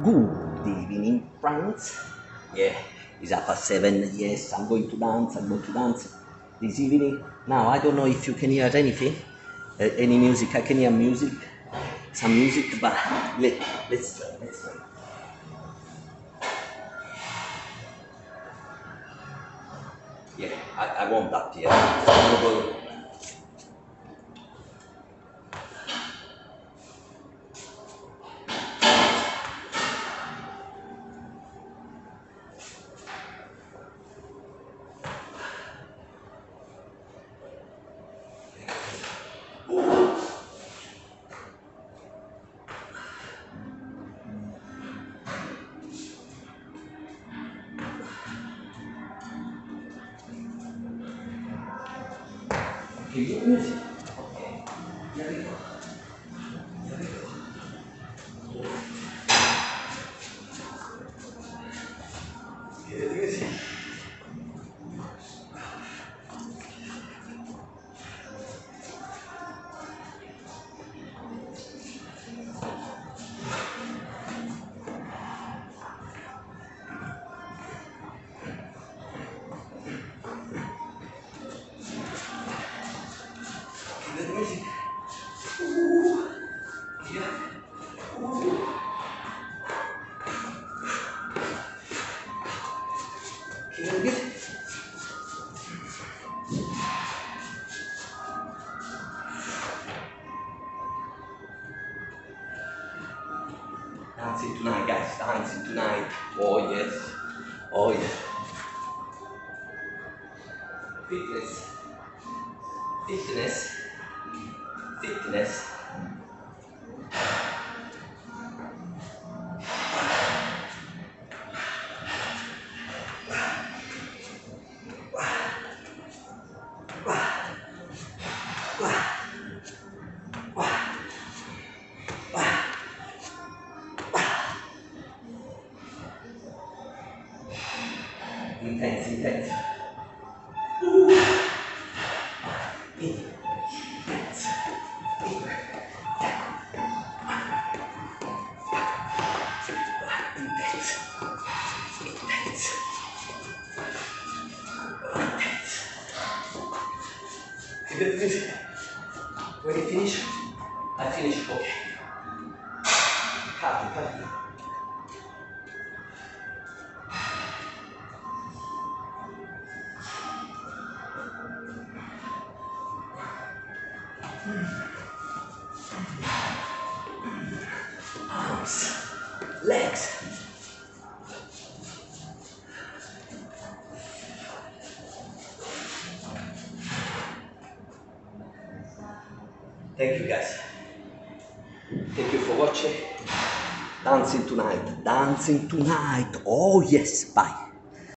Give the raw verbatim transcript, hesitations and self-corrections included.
Good evening, friends. Yeah, it's half past seven. Yes, I'm going to dance. I'm going to dance this evening. Now, I don't know if you can hear anything, uh, any music. I can hear music, some music, but let, let's try. Let's try. Yeah, I, I want that. Yeah. Okay, good music. Okay, here we go. Here we go. Hear the music. Hear the music. Ooh. Yeah. Ooh. Hear the music. Dancing tonight, guys. Dancing tonight. Oh yes. Oh yes. Fitness. Fitness. Fitness. Intense, intense. Intense. Intense. Intense. Intense. Feel the music. When you finish, I finish. Okay. Cut, cut. Arms, legs. Thank you guys. Thank you for watching. Dancing tonight. Dancing tonight. Oh yes. Bye.